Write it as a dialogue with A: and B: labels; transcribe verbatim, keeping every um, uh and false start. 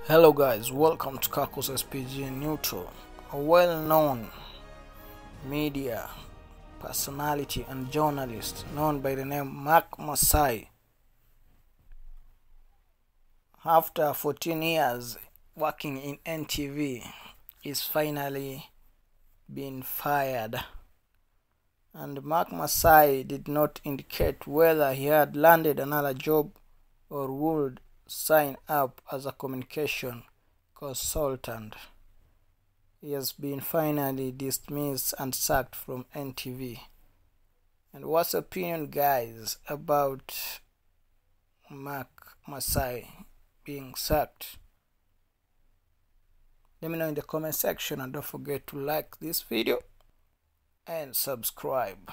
A: Hello guys, welcome to Kakos S P G Neutral, a well-known media personality and journalist known by the name Mark Masai. After fourteen years working in N T V, is finally been fired. And Mark Masai did not indicate whether he had landed another job or would sign up as a communication consultant. He has been finally dismissed and sacked from N T V. And what's your opinion, guys, about Mark Masai being sacked? Let me know in the comment section, and don't forget to like this video and subscribe.